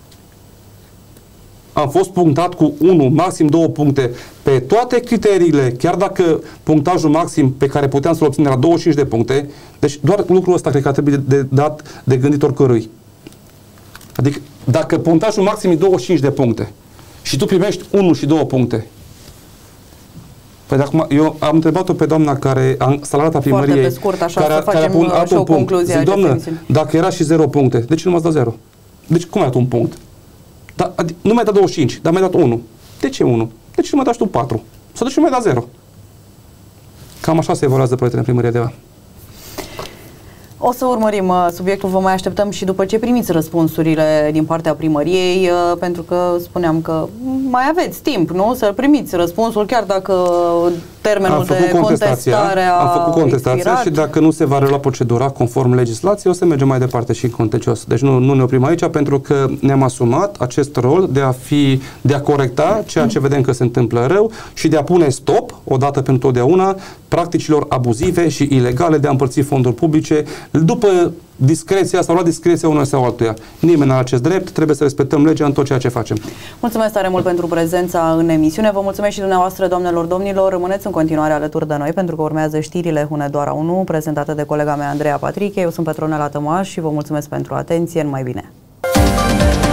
am fost punctat cu unu, maxim două puncte pe toate criteriile, chiar dacă punctajul maxim pe care puteam să-l obțin era douăzeci și cinci de puncte, deci doar lucrul ăsta cred că trebuie de dat de gândit oricărui. Adică dacă punctajul maxim e douăzeci și cinci de puncte și tu primești unu și două puncte, păi acum eu am întrebat-o pe doamna care a salariat a primăriei, foarte pe scurt, așa, care, să care facem a pun, și o concluzie. Zic, doamnă, dacă era și zero puncte, de ce nu m-ați dat zero? Deci cum ai dat un punct? Da, adică, nu mi-ai dat douăzeci și cinci, dar mi-ai dat unu. De ce unu? De ce nu mi-ai dat tu patru? Sau de ce nu mi-ai dat zero? Cam așa se evoluează proiectele în primăria Deva. O să urmărim uh, subiectul, vă mai așteptăm și după ce primiți răspunsurile din partea primăriei, uh, pentru că spuneam că mai aveți timp, nu? Să primiți răspunsul, chiar dacă termenul am de contestare a Am făcut contestația expirat. Și dacă nu se va relua procedura conform legislației, o să mergem mai departe și în contencios. Deci nu, nu ne oprim aici, pentru că ne-am asumat acest rol de a fi, de a corecta ceea ce vedem că se întâmplă rău și de a pune stop, odată pentru totdeauna, practicilor abuzive și ilegale de a împărți fonduri publice după discreția sau la discreția unui sau altuia. Nimeni nu are acest drept, trebuie să respectăm legea în tot ceea ce facem. Mulțumesc tare mult pentru prezența în emisiune. Vă mulțumesc și dumneavoastră, doamnelor, domnilor. Rămâneți în continuare alături de noi, pentru că urmează știrile Hunedoara unu, prezentate de colega mea Andreea Patriche. Eu sunt Petronela Tămaș și vă mulțumesc pentru atenție. Numai bine!